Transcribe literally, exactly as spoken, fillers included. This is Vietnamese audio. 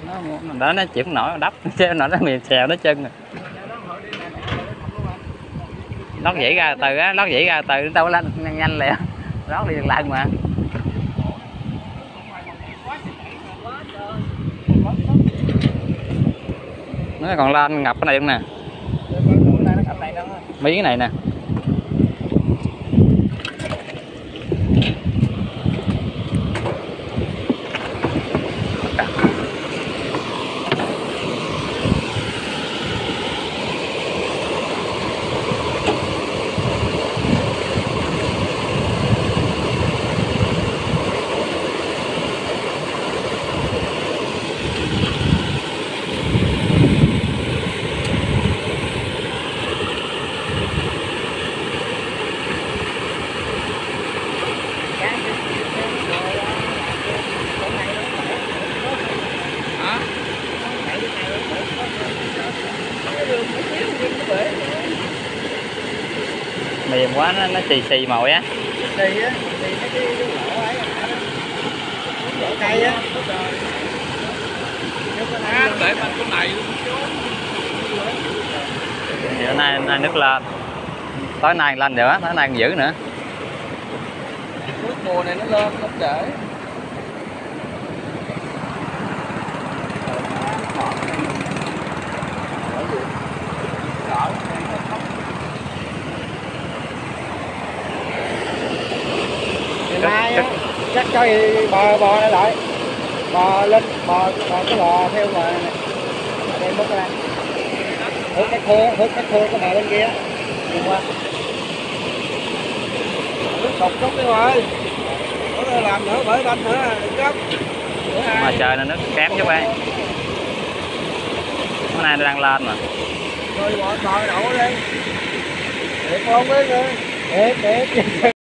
nó đó nó chịu không nổi đắp chứ nó nó mềm xèo nó chân rồi. Lót dĩ ra từ á, lót dĩ ra từ đâu lên nhanh nhanh lẹ lót đi được lần mà. Nó còn lên ngập cái này luôn nè, mấy cái này nè. Mềm quá nó nó xì xì mồi á. Xì á, xì mấy cái cái lỗ ấy. Lỗ cây á. À, để bên cái này. Bữa nay nay nước lên. Tối nay lên nữa, tối nay còn giữ nữa. Nước mùa này nó lên nó trễ. Ngày mai á, chắc cho bò bò lại lại bò lên bò bò cái lò theo mà đem bớt ra hút cái khô hút cái khô cái bò bên kia đi qua nước sụp chút đi rồi có làm nữa bởi banh nữa gấp mà trời là nước kém chứ bạn, bữa nay đang lên mà rồi bò bò đậu đi thiệt không biết nữa thiệt thiệt